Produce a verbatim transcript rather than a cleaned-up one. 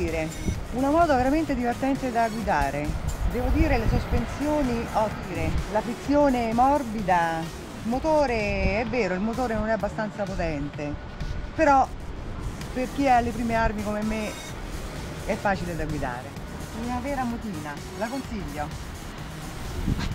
dire, una moto veramente divertente da guidare. Devo dire, le sospensioni ottime, la frizione morbida, il motore, è vero, il motore non è abbastanza potente, però per chi ha le prime armi come me è facile da guidare. Una vera motina, la consiglio.